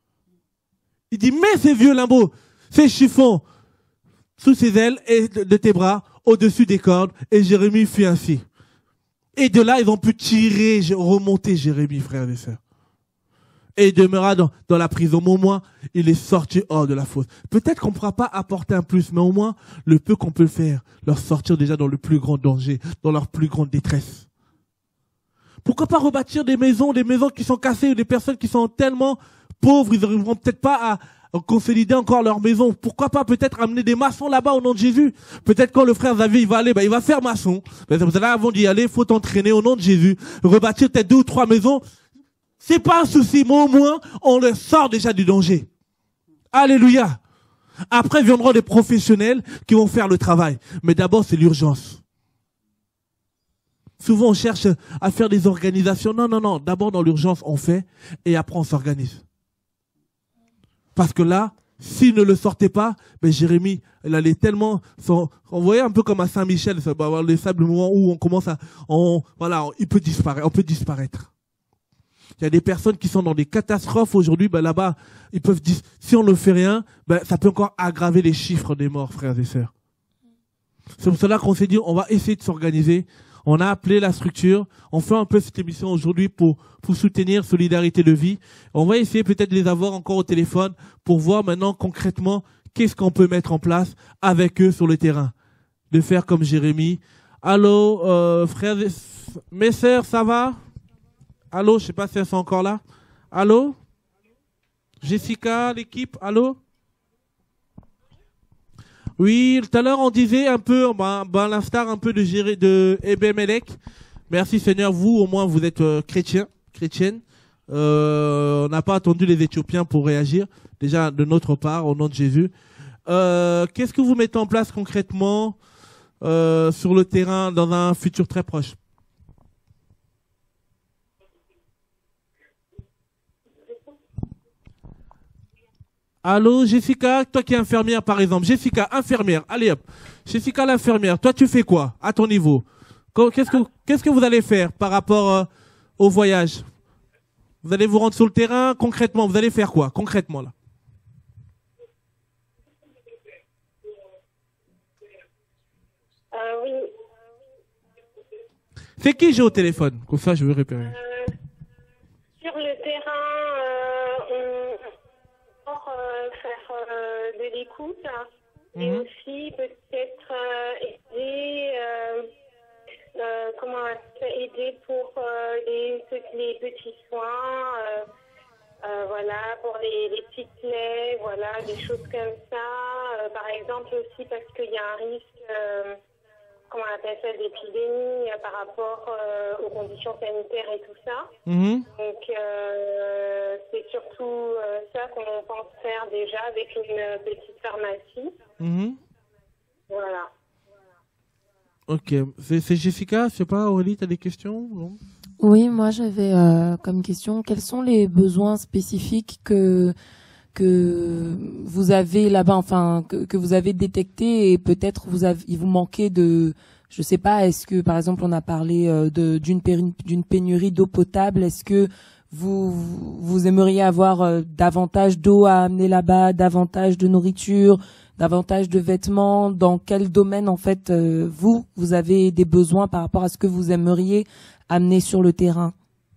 Il dit, mets ces vieux limbeaux, ces chiffons, sous ses ailes et de tes bras, au-dessus des cordes, et Jérémie fit ainsi. Et de là, ils ont pu tirer, remonter Jérémie, frères et sœurs. Et il demeura dans la prison. Mais au moins, il est sorti hors de la fosse. Peut-être qu'on ne pourra pas apporter un plus, mais au moins, le peu qu'on peut faire, leur sortir déjà dans le plus grand danger, dans leur plus grande détresse. Pourquoi pas rebâtir des maisons qui sont cassées, des personnes qui sont tellement pauvres, ils n'arriveront peut-être pas à consolider encore leur maison. Pourquoi pas peut-être amener des maçons là-bas au nom de Jésus. Peut-être quand le frère Xavier il va aller, il va faire maçon. Mais là, avant d'y aller, il faut t'entraîner au nom de Jésus. Rebâtir peut-être 2 ou 3 maisons. C'est pas un souci, mais au moins, on les sort déjà du danger. Alléluia. Après viendront des professionnels qui vont faire le travail. Mais d'abord, c'est l'urgence. Souvent, on cherche à faire des organisations. Non. D'abord, dans l'urgence, on fait et après, on s'organise. Parce que là, s'il ne le sortait pas, Jérémie, elle allait tellement, on voyait un peu comme à Saint-Michel, ça va avoir les sables mouvants où on commence il peut disparaître, on peut disparaître. Il y a des personnes qui sont dans des catastrophes aujourd'hui, là-bas, ils peuvent dire, si on ne fait rien, ça peut encore aggraver les chiffres des morts, frères et sœurs. C'est pour cela qu'on s'est dit, on va essayer de s'organiser. On a appelé la structure, on fait un peu cette émission aujourd'hui pour soutenir Solidarité de Vie. On va essayer peut-être de les avoir encore au téléphone pour voir maintenant concrètement qu'est-ce qu'on peut mettre en place avec eux sur le terrain. De faire comme Jérémie. Allô, frères, mes sœurs, ça va? Allô, je sais pas si elles sont encore là. Allô? Jessica, l'équipe, allô? Oui, tout à l'heure on disait un peu, l'instar un peu de Ebemelech. Merci Seigneur, vous au moins vous êtes chrétienne. On n'a pas attendu les Éthiopiens pour réagir. Déjà de notre part, au nom de Jésus. Qu'est-ce que vous mettez en place concrètement sur le terrain dans un futur très proche? Allô, Jessica, toi qui es infirmière par exemple. Jessica, infirmière, allez hop. Jessica l'infirmière, toi tu fais quoi à ton niveau? Qu'est-ce que vous allez faire par rapport au voyage? Vous allez vous rendre sur le terrain concrètement, vous allez faire quoi concrètement là? Oui. C'est qui j'ai au téléphone? Comme ça je veux repérer. Sur le terrain, de l'écoute et aussi peut-être aider pour les petits soins, pour les petites plaies, des choses comme ça. Par exemple aussi parce qu'il y a un risque, d'épidémie par rapport aux conditions sanitaires et tout ça. Donc c'est surtout ça qu'on pense faire déjà avec une petite pharmacie. Voilà. Ok. C'est Jessica, je sais pas, Aurélie, tu as des questions? Non? Oui, moi j'avais comme question, quels sont les besoins spécifiques que vous avez là-bas, que vous avez détectés et peut-être il vous manquait de, je sais pas, est-ce que par exemple on a parlé d'une pénurie d'eau potable, est-ce que vous aimeriez avoir davantage d'eau à amener là-bas, davantage de nourriture, davantage de vêtements? Dans quel domaine, en fait, vous avez des besoins par rapport à ce que vous aimeriez amener sur le terrain?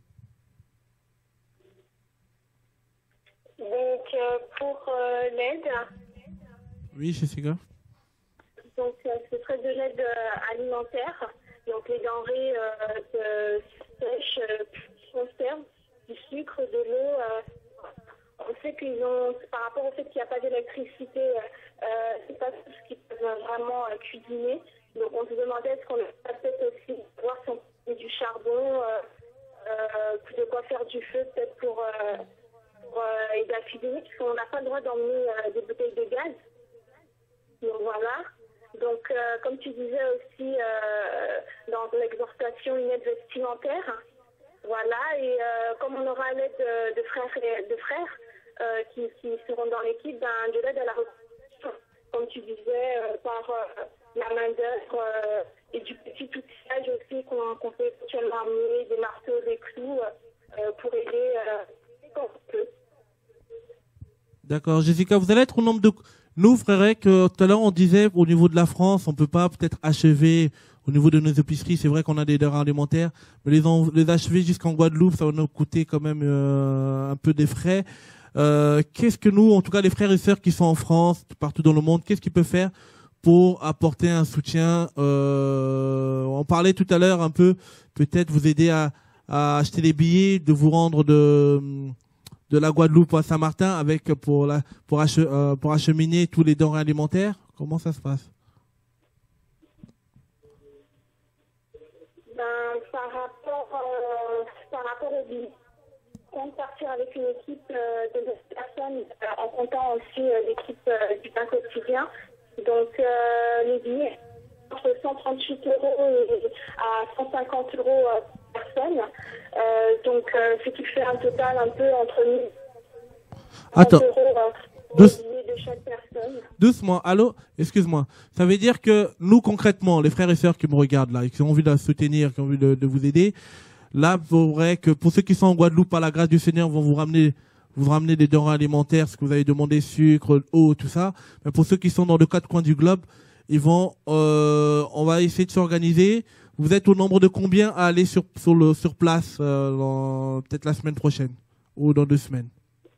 Donc, pour l'aide. Oui, Jessica. Donc, ce serait de l'aide alimentaire. Donc, les denrées sèches, conserves, du sucre, de l'eau. On sait qu'ils ont, par rapport au fait qu'il n'y a pas d'électricité, c'est pas tout ce qu'ils peuvent vraiment cuisiner. Donc, on se demandait est-ce qu'on peut peut-être aussi voir si on peut du charbon, de quoi faire du feu, peut-être pour aider à cuisiner, parce qu'on n'a pas le droit d'emmener des bouteilles de gaz. Donc, voilà. Donc, comme tu disais aussi dans l'exhortation, une aide vestimentaire. Voilà, et comme on aura l'aide de frères qui seront dans l'équipe, de l'aide à la reconstruction, comme tu disais, par la main-d'œuvre et du petit outillage aussi qu'on peut actuellement amener, des marteaux, des clous, pour aider comme on peut. D'accord. Jessica, vous allez être au nombre de... Nous, frère, que tout à l'heure, on disait, au niveau de la France, on peut pas peut-être achever au niveau de nos épiceries. C'est vrai qu'on a des denrées alimentaires, mais les achever jusqu'en Guadeloupe, ça va nous coûter quand même un peu des frais. Qu'est-ce que nous, en tout cas les frères et sœurs qui sont en France, partout dans le monde, qu'est-ce qu'ils peuvent faire pour apporter un soutien? On parlait tout à l'heure un peu, peut-être vous aider à acheter les billets, de vous rendre de la Guadeloupe à Saint-Martin avec pour acheminer tous les denrées alimentaires. Comment ça se passe? Par rapport au billet, on compte partir avec une équipe de 9 personnes en comptant aussi l'équipe du pain quotidien. Donc les billets entre 138 € à 150 € par personne. Donc ce qui fait un total un peu entre 1000 € de chaque personne. Doucement, allô, excuse-moi. Ça veut dire que nous, concrètement, les frères et sœurs qui me regardent là, et qui ont envie de la soutenir, qui ont envie de vous aider, là, c'est vrai que pour ceux qui sont en Guadeloupe, par la grâce du Seigneur, vont vous ramener des denrées alimentaires, ce que vous avez demandé, sucre, eau, tout ça. Mais pour ceux qui sont dans les 4 coins du globe, ils vont, on va essayer de s'organiser. Vous êtes au nombre de combien à aller sur place, peut-être la semaine prochaine ou dans 2 semaines?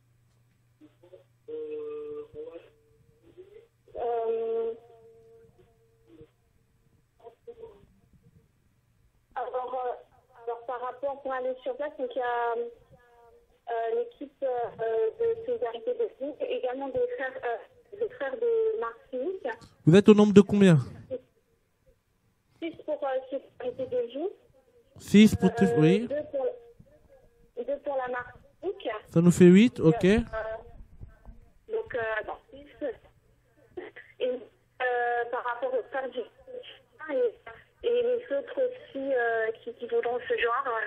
Alors par rapport pour aller sur place, donc il y a l'équipe de solidarité de vie, également des frères de Martinique. Vous êtes au nombre de combien? 6 pour solidarité de vie. 6 pour oui. 2 pour la Martinique. Ça nous fait 8, ok. Donc 6. Et par rapport aux frères du et les autres aussi qui voudront se joindre,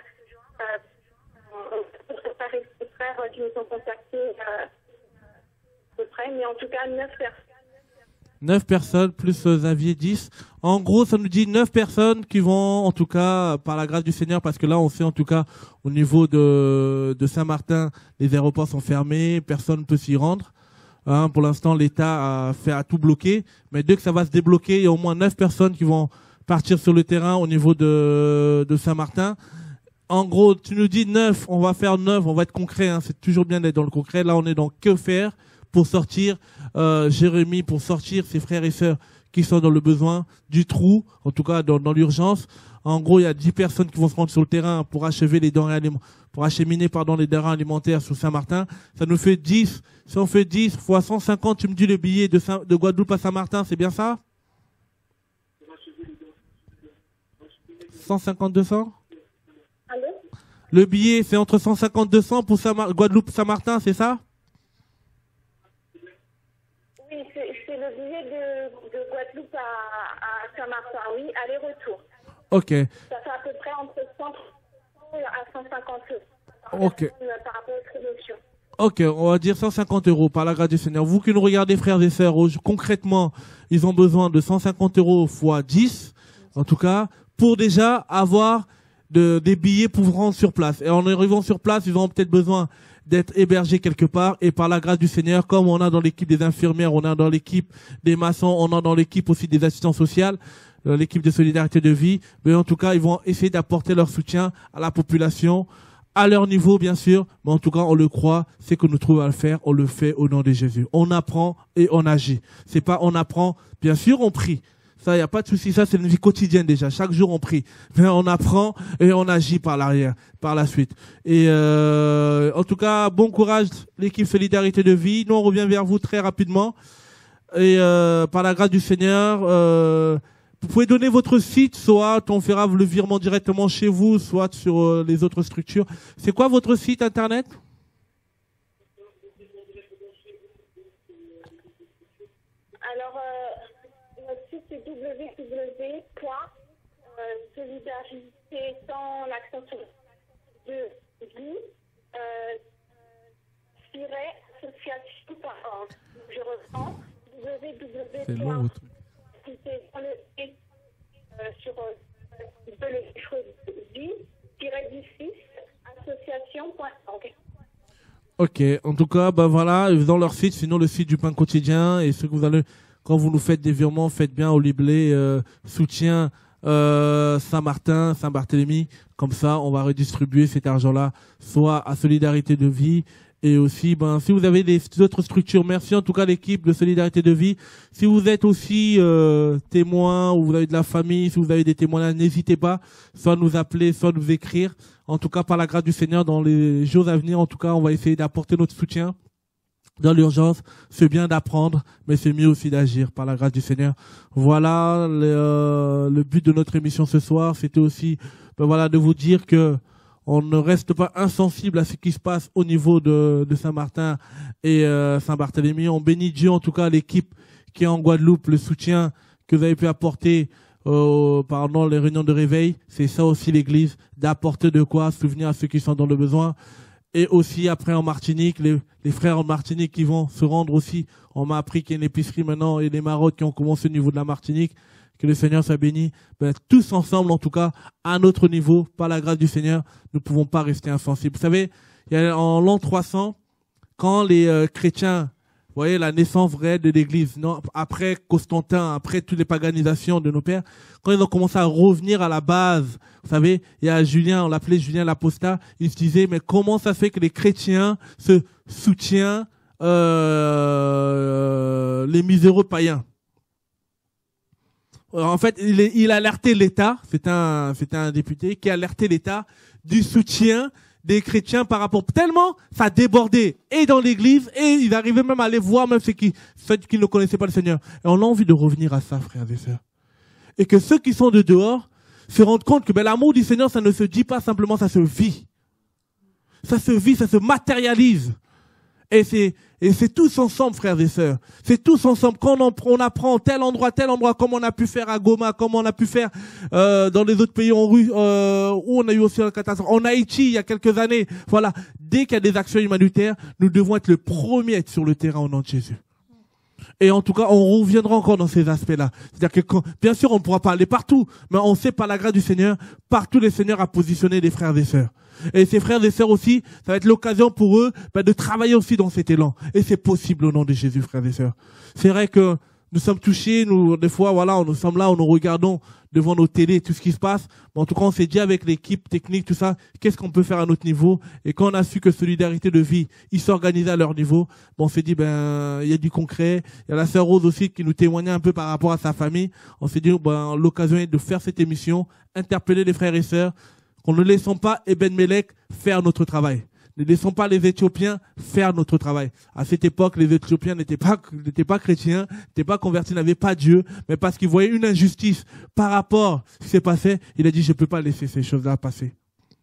frères qui nous ont contactés à peu près, mais en tout cas 9 personnes. 9 personnes plus Xavier 10. En gros, ça nous dit 9 personnes qui vont, en tout cas, par la grâce du Seigneur, parce que là, on sait en tout cas, au niveau de Saint-Martin, les aéroports sont fermés, personne ne peut s'y rendre. Hein, pour l'instant, l'État a tout bloqué, mais dès que ça va se débloquer, il y a au moins 9 personnes qui vont partir sur le terrain au niveau de Saint-Martin. En gros, tu nous dis 9, on va faire 9, on va être concret, hein, c'est toujours bien d'être dans le concret. Là, on est dans que faire pour sortir Jérémy, pour sortir ses frères et sœurs qui sont dans le besoin du trou, en tout cas dans l'urgence. En gros, il y a 10 personnes qui vont se rendre sur le terrain pour achever les denrées pour acheminer les denrées alimentaires sur Saint-Martin. Ça nous fait 10. Si on fait 10 fois 150, tu me dis le billet de Guadeloupe à Saint-Martin, c'est bien ça? 150, 200? Allô? Le billet, c'est entre 150 et 200 pour Guadeloupe Saint-Martin, c'est ça? Oui, c'est le billet de Guadeloupe à Saint-Martin, oui, aller-retour. Ok. Ça fait à peu près entre 100 à 150 €. Ok. Par rapport aux promotions. Ok, on va dire 150 € par la grâce du Seigneur. Vous qui nous regardez, frères et sœurs, concrètement, ils ont besoin de 150 € fois 10, en tout cas, pour déjà avoir des billets pour vous rendre sur place. Et en arrivant sur place, ils auront peut-être besoin d'être hébergés quelque part. Et par la grâce du Seigneur, comme on a dans l'équipe des infirmières, on a dans l'équipe des maçons, on a dans l'équipe aussi des assistants sociaux, l'équipe de solidarité de vie, mais en tout cas, ils vont essayer d'apporter leur soutien à la population, à leur niveau, bien sûr, mais en tout cas, on le croit, c'est que nous trouvons à le faire, on le fait au nom de Jésus. On apprend et on agit. C'est pas on apprend, bien sûr, on prie. Ça, y a pas de souci, ça, c'est une vie quotidienne déjà. Chaque jour, on prie. Mais on apprend et on agit par l'arrière, par la suite. Et en tout cas, bon courage, l'équipe Solidarité de Vie. Nous, on revient vers vous très rapidement. Et par la grâce du Seigneur, vous pouvez donner votre site, soit on fera le virement directement chez vous, soit sur les autres structures. C'est quoi votre site internet? Alors, notre site c'est www.solidarité sans l'accent sur de vie association.org. Je reprends www. C'est dans le sur le chiffre vie-du-6 association.org. Ok, en tout cas, ben voilà, dans leur site, sinon le site du pain quotidien, et ce que vous allez, quand vous nous faites des virements, faites bien au Liblé, soutien Saint-Martin, Saint-Barthélemy, comme ça, on va redistribuer cet argent-là, soit à Solidarité de Vie, et aussi, ben, si vous avez des autres structures, merci en tout cas l'équipe de Solidarité de Vie. Si vous êtes aussi témoin ou vous avez de la famille, si vous avez des témoignages, n'hésitez pas, soit nous appeler, soit nous écrire. En tout cas, par la grâce du Seigneur, dans les jours à venir, en tout cas, on va essayer d'apporter notre soutien dans l'urgence. C'est bien d'apprendre, mais c'est mieux aussi d'agir par la grâce du Seigneur. Voilà le but de notre émission ce soir. C'était aussi, ben voilà, de vous dire que on ne reste pas insensible à ce qui se passe au niveau de Saint-Martin et Saint-Barthélemy. On bénit Dieu, en tout cas, l'équipe qui est en Guadeloupe, le soutien que vous avez pu apporter pendant les réunions de réveil. C'est ça aussi l'Église, d'apporter de quoi souvenir à ceux qui sont dans le besoin. Et aussi après en Martinique, les frères en Martinique qui vont se rendre aussi. On m'a appris qu'il y a une épicerie maintenant et des marottes qui ont commencé au niveau de la Martinique. Que le Seigneur soit béni. Ben, tous ensemble, en tout cas, à notre niveau, par la grâce du Seigneur, nous ne pouvons pas rester insensibles. Vous savez, il y a en l'an 300, quand les chrétiens, vous voyez, la naissance vraie de l'Église, non, après Constantin, après toutes les paganisations de nos pères, quand ils ont commencé à revenir à la base, vous savez, il y a Julien, on l'appelait Julien l'Apostat, il se disait, mais comment ça fait que les chrétiens se soutiennent les miséreux païens? En fait, il a alerté l'État, c'est un député qui a alerté l'État du soutien des chrétiens par rapport, tellement ça débordait et dans l'église, et ils arrivaient même à aller voir même ceux qui ne connaissaient pas le Seigneur. Et on a envie de revenir à ça, frères et sœurs. Et que ceux qui sont de dehors se rendent compte que l'amour du Seigneur, ça ne se dit pas simplement, ça se vit. Ça se vit, ça se matérialise. Et c'est tous ensemble, frères et sœurs. C'est tous ensemble. Quand on apprend tel endroit, comme on a pu faire à Goma, comme on a pu faire dans les autres pays où on a eu aussi une catastrophe. En Haïti, il y a quelques années. Voilà. Dès qu'il y a des actions humanitaires, nous devons être le premier à être sur le terrain au nom de Jésus. Et en tout cas, on reviendra encore dans ces aspects-là. C'est-à-dire que, bien sûr, on ne pourra pas aller partout, mais on sait par la grâce du Seigneur, partout le Seigneur a positionné des frères et sœurs. Et ces frères et sœurs aussi, ça va être l'occasion pour eux de travailler aussi dans cet élan. Et c'est possible au nom de Jésus, frères et sœurs. C'est vrai que nous sommes touchés, nous, des fois, voilà, nous sommes là, nous regardons devant nos télés tout ce qui se passe. Mais en tout cas, on s'est dit avec l'équipe technique, tout ça, qu'est-ce qu'on peut faire à notre niveau? Et quand on a su que Solidarité de Vie, ils s'organisaient à leur niveau, on s'est dit, il y a du concret. Il y a la sœur Rose aussi qui nous témoignait un peu par rapport à sa famille. On s'est dit, l'occasion est de faire cette émission, interpeller les frères et sœurs, qu'on ne laissons pas Eben Melech faire notre travail. Ne laissons pas les Éthiopiens faire notre travail. À cette époque, les Éthiopiens n'étaient pas chrétiens, n'étaient pas convertis, n'avaient pas Dieu, mais parce qu'ils voyaient une injustice par rapport à ce qui s'est passé, il a dit, je peux pas laisser ces choses-là passer.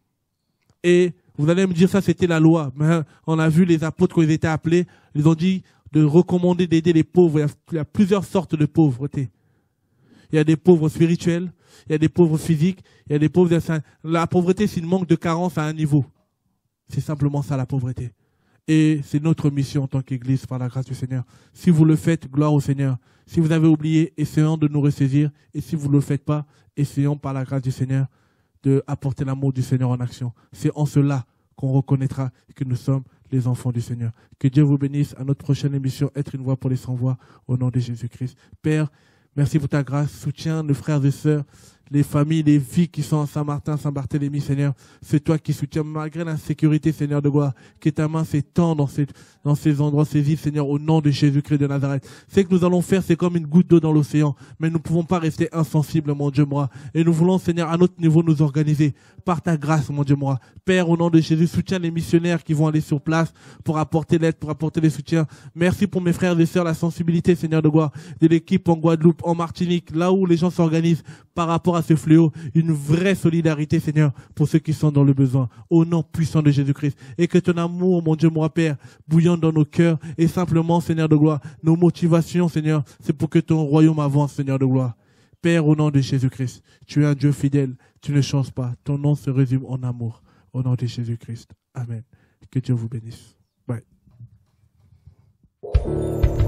Et vous allez me dire, ça c'était la loi. Mais on a vu les apôtres quand ils étaient appelés, ils ont dit de recommander d'aider les pauvres. Il y a plusieurs sortes de pauvreté. Il y a des pauvres spirituels, il y a des pauvres physiques, il y a des pauvres... La pauvreté, c'est une manque de carence à un niveau. C'est simplement ça, la pauvreté. Et c'est notre mission en tant qu'Église, par la grâce du Seigneur. Si vous le faites, gloire au Seigneur. Si vous avez oublié, essayons de nous ressaisir. Et si vous ne le faites pas, essayons par la grâce du Seigneur d'apporter l'amour du Seigneur en action. C'est en cela qu'on reconnaîtra que nous sommes les enfants du Seigneur. Que Dieu vous bénisse. À notre prochaine émission, Être une voix pour les sans-voix, au nom de Jésus-Christ. Père, merci pour ta grâce. Soutiens nos frères et sœurs, les familles, les vies qui sont à Saint-Martin, Saint-Barthélemy, Seigneur. C'est toi qui soutiens, malgré l'insécurité, Seigneur de gloire, que ta main s'étend dans ces endroits, ces vies, Seigneur, au nom de Jésus-Christ de Nazareth. Ce que nous allons faire, c'est comme une goutte d'eau dans l'océan, mais nous ne pouvons pas rester insensibles, mon Dieu, moi. Et nous voulons, Seigneur, à notre niveau, nous organiser par ta grâce, mon Dieu, moi. Père, au nom de Jésus, soutiens les missionnaires qui vont aller sur place pour apporter l'aide, pour apporter les soutiens. Merci pour mes frères et sœurs, la sensibilité, Seigneur de gloire, de l'équipe en Guadeloupe, en Martinique, là où les gens s'organisent par rapport à ce fléau, une vraie solidarité, Seigneur, pour ceux qui sont dans le besoin, au nom puissant de Jésus-Christ. Et que ton amour, mon Dieu, moi, Père, bouillonne dans nos cœurs, et simplement, Seigneur de gloire, nos motivations, Seigneur, c'est pour que ton royaume avance, Seigneur de gloire. Père, au nom de Jésus-Christ, tu es un Dieu fidèle, tu ne changes pas, ton nom se résume en amour, au nom de Jésus-Christ. Amen. Que Dieu vous bénisse. Bye.